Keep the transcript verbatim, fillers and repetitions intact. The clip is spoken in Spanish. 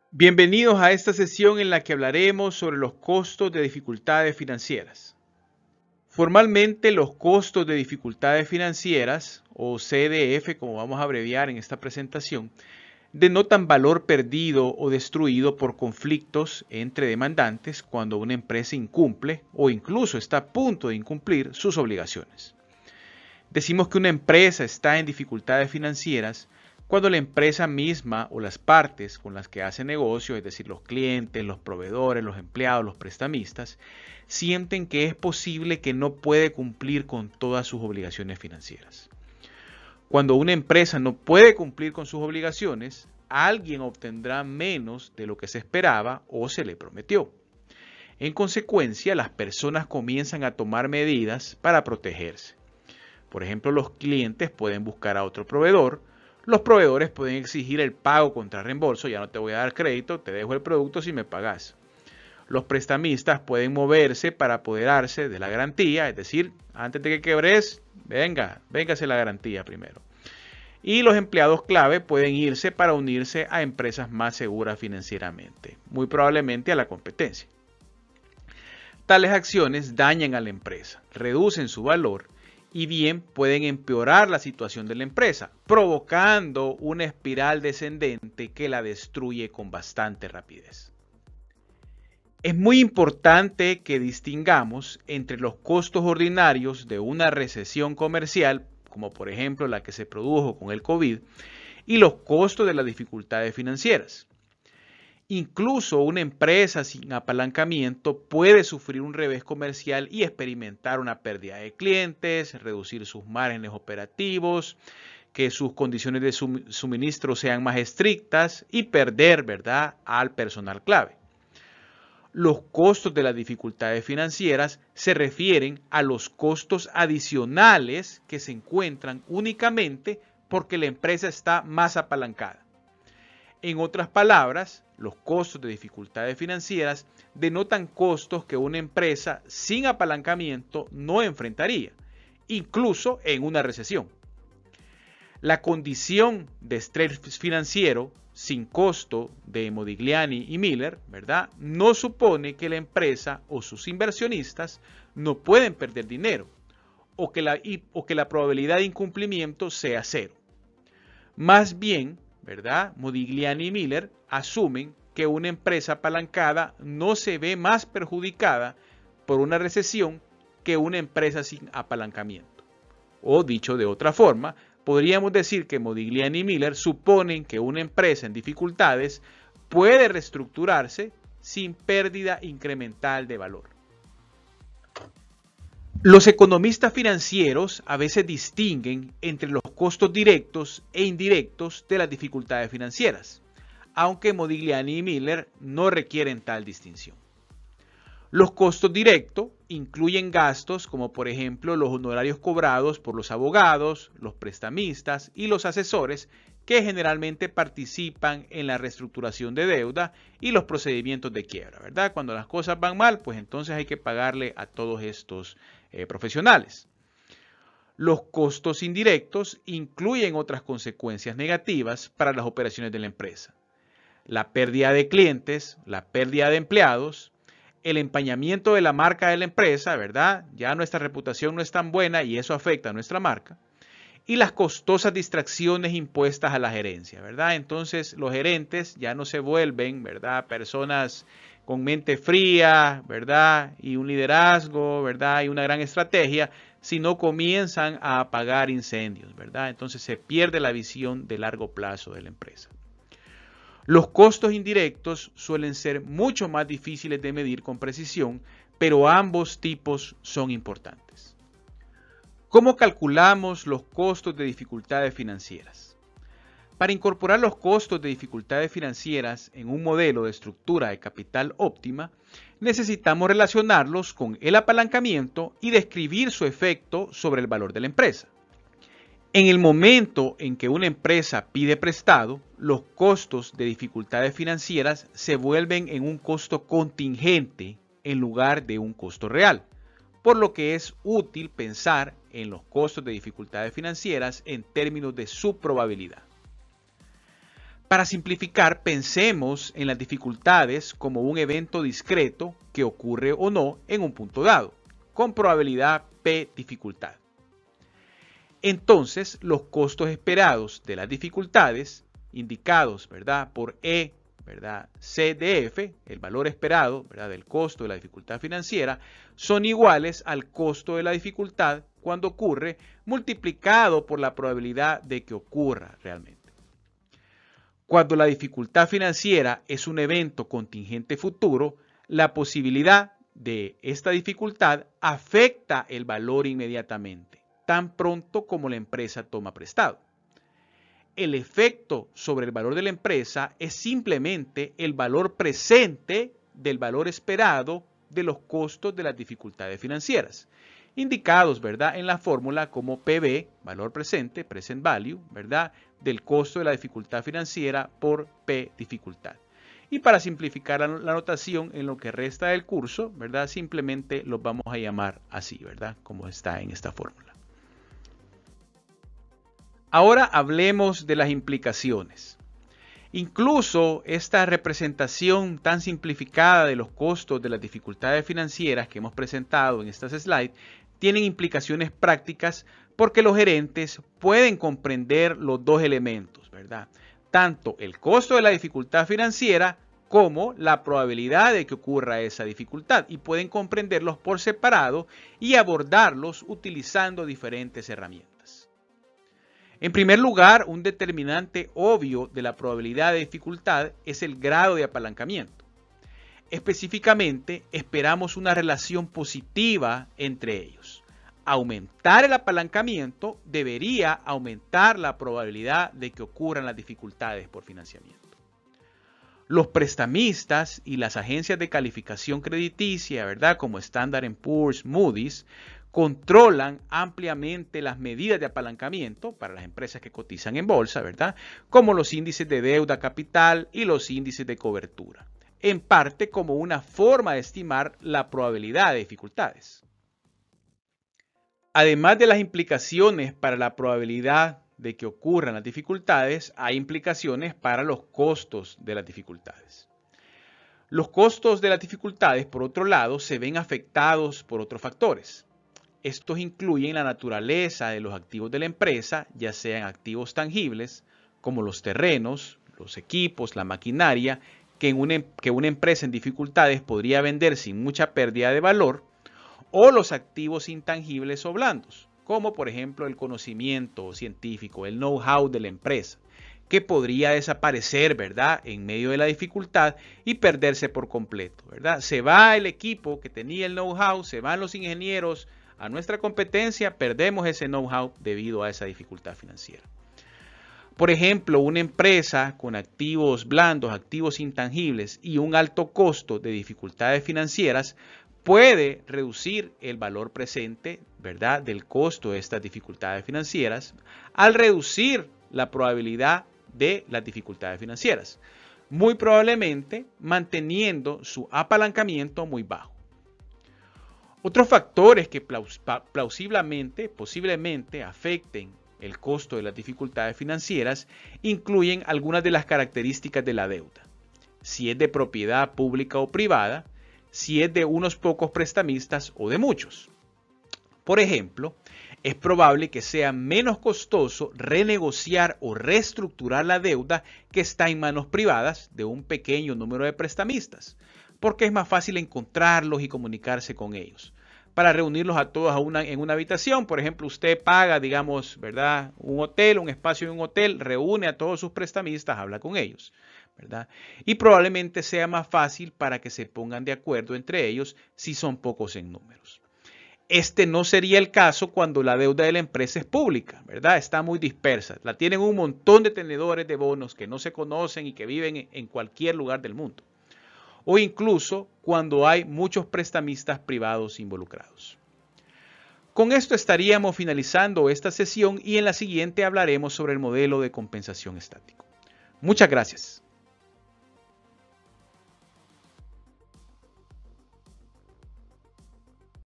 Bienvenidos a esta sesión en la que hablaremos sobre los costos de dificultades financieras. Formalmente, los costos de dificultades financieras, o C D F como vamos a abreviar en esta presentación, denotan valor perdido o destruido por conflictos entre demandantes cuando una empresa incumple o incluso está a punto de incumplir sus obligaciones. Decimos que una empresa está en dificultades financieras cuando la empresa misma o las partes con las que hace negocio, es decir, los clientes, los proveedores, los empleados, los prestamistas, sienten que es posible que no puede cumplir con todas sus obligaciones financieras. Cuando una empresa no puede cumplir con sus obligaciones, alguien obtendrá menos de lo que se esperaba o se le prometió. En consecuencia, las personas comienzan a tomar medidas para protegerse. Por ejemplo, los clientes pueden buscar a otro proveedor. Los proveedores pueden exigir el pago contra reembolso, ya no te voy a dar crédito, te dejo el producto si me pagas. Los prestamistas pueden moverse para apoderarse de la garantía, es decir, antes de que quebres, venga, véngase la garantía primero. Y los empleados clave pueden irse para unirse a empresas más seguras financieramente, muy probablemente a la competencia. Tales acciones dañan a la empresa, reducen su valor y bien pueden empeorar la situación de la empresa, provocando una espiral descendente que la destruye con bastante rapidez. Es muy importante que distingamos entre los costos ordinarios de una recesión comercial, como por ejemplo la que se produjo con el COVID, y los costos de las dificultades financieras. Incluso una empresa sin apalancamiento puede sufrir un revés comercial y experimentar una pérdida de clientes, reducir sus márgenes operativos, que sus condiciones de suministro sean más estrictas y perder, ¿verdad?, al personal clave. Los costos de las dificultades financieras se refieren a los costos adicionales que se encuentran únicamente porque la empresa está más apalancada. En otras palabras, los costos de dificultades financieras denotan costos que una empresa sin apalancamiento no enfrentaría, incluso en una recesión. La condición de estrés financiero sin costo de Modigliani y Miller, ¿verdad?, no supone que la empresa o sus inversionistas no pueden perder dinero o que la, o que la probabilidad de incumplimiento sea cero. Más bien, ¿verdad?, Modigliani y Miller asumen que una empresa apalancada no se ve más perjudicada por una recesión que una empresa sin apalancamiento. O dicho de otra forma, podríamos decir que Modigliani y Miller suponen que una empresa en dificultades puede reestructurarse sin pérdida incremental de valor. Los economistas financieros a veces distinguen entre los costos directos e indirectos de las dificultades financieras, aunque Modigliani y Miller no requieren tal distinción. Los costos directos incluyen gastos como por ejemplo los honorarios cobrados por los abogados, los prestamistas y los asesores que generalmente participan en la reestructuración de deuda y los procedimientos de quiebra, ¿verdad? Cuando las cosas van mal, pues entonces hay que pagarle a todos estos eh, profesionales. Los costos indirectos incluyen otras consecuencias negativas para las operaciones de la empresa. La pérdida de clientes, la pérdida de empleados, el empañamiento de la marca de la empresa, ¿verdad? Ya nuestra reputación no es tan buena y eso afecta a nuestra marca. Y las costosas distracciones impuestas a la gerencia, ¿verdad? Entonces los gerentes ya no se vuelven, ¿verdad?, personas con mente fría, ¿verdad?, y un liderazgo, ¿verdad?, y una gran estrategia, sino comienzan a apagar incendios, ¿verdad? Entonces se pierde la visión de largo plazo de la empresa. Los costos indirectos suelen ser mucho más difíciles de medir con precisión, pero ambos tipos son importantes. ¿Cómo calculamos los costos de dificultades financieras? Para incorporar los costos de dificultades financieras en un modelo de estructura de capital óptima, necesitamos relacionarlos con el apalancamiento y describir su efecto sobre el valor de la empresa. En el momento en que una empresa pide prestado, los costos de dificultades financieras se vuelven en un costo contingente en lugar de un costo real, por lo que es útil pensar en los costos de dificultades financieras en términos de su probabilidad. Para simplificar, pensemos en las dificultades como un evento discreto que ocurre o no en un punto dado, con probabilidad P dificultad. Entonces, los costos esperados de las dificultades, indicados, ¿verdad?, por E, ¿verdad?, C de F, el valor esperado, ¿verdad?, del costo de la dificultad financiera, son iguales al costo de la dificultad cuando ocurre, multiplicado por la probabilidad de que ocurra realmente. Cuando la dificultad financiera es un evento contingente futuro, la posibilidad de esta dificultad afecta el valor inmediatamente, tan pronto como la empresa toma prestado. El efecto sobre el valor de la empresa es simplemente el valor presente del valor esperado de los costos de las dificultades financieras, indicados, ¿verdad?, en la fórmula como P B, valor presente, present value, ¿verdad?, del costo de la dificultad financiera por P dificultad. Y para simplificar la, la notación en lo que resta del curso, ¿verdad?, simplemente los vamos a llamar así, ¿verdad?, como está en esta fórmula. Ahora hablemos de las implicaciones. Incluso esta representación tan simplificada de los costos de las dificultades financieras que hemos presentado en estas slides tienen implicaciones prácticas porque los gerentes pueden comprender los dos elementos, ¿verdad? Tanto el costo de la dificultad financiera como la probabilidad de que ocurra esa dificultad y pueden comprenderlos por separado y abordarlos utilizando diferentes herramientas. En primer lugar, un determinante obvio de la probabilidad de dificultad es el grado de apalancamiento. Específicamente, esperamos una relación positiva entre ellos. Aumentar el apalancamiento debería aumentar la probabilidad de que ocurran las dificultades por financiamiento. Los prestamistas y las agencias de calificación crediticia, ¿verdad?, como Standard and Poor's, Moody's, controlan ampliamente las medidas de apalancamiento para las empresas que cotizan en bolsa, ¿verdad?, como los índices de deuda capital y los índices de cobertura, en parte como una forma de estimar la probabilidad de dificultades. Además de las implicaciones para la probabilidad de que ocurran las dificultades, hay implicaciones para los costos de las dificultades. Los costos de las dificultades, por otro lado, se ven afectados por otros factores. Estos incluyen la naturaleza de los activos de la empresa, ya sean activos tangibles, como los terrenos, los equipos, la maquinaria, que, en una, que una empresa en dificultades podría vender sin mucha pérdida de valor, o los activos intangibles o blandos, como por ejemplo el conocimiento científico, el know-how de la empresa, que podría desaparecer, ¿verdad?, en medio de la dificultad y perderse por completo, ¿verdad? Se va el equipo que tenía el know-how, se van los ingenieros a nuestra competencia, perdemos ese know-how debido a esa dificultad financiera. Por ejemplo, una empresa con activos blandos, activos intangibles y un alto costo de dificultades financieras puede reducir el valor presente, ¿verdad?, del costo de estas dificultades financieras al reducir la probabilidad de las dificultades financieras, muy probablemente manteniendo su apalancamiento muy bajo. Otros factores que plaus plausiblemente, posiblemente afecten el costo de las dificultades financieras incluyen algunas de las características de la deuda, si es de propiedad pública o privada, si es de unos pocos prestamistas o de muchos. Por ejemplo, es probable que sea menos costoso renegociar o reestructurar la deuda que está en manos privadas de un pequeño número de prestamistas, porque es más fácil encontrarlos y comunicarse con ellos. Para reunirlos a todos a una, en una habitación, por ejemplo, usted paga, digamos, ¿verdad?, un hotel, un espacio en un hotel, reúne a todos sus prestamistas, habla con ellos, ¿verdad? Y probablemente sea más fácil para que se pongan de acuerdo entre ellos si son pocos en números. Este no sería el caso cuando la deuda de la empresa es pública, ¿verdad? Está muy dispersa. La tienen un montón de tenedores de bonos que no se conocen y que viven en cualquier lugar del mundo. O incluso cuando hay muchos prestamistas privados involucrados. Con esto estaríamos finalizando esta sesión y en la siguiente hablaremos sobre el modelo de compensación estático. Muchas gracias.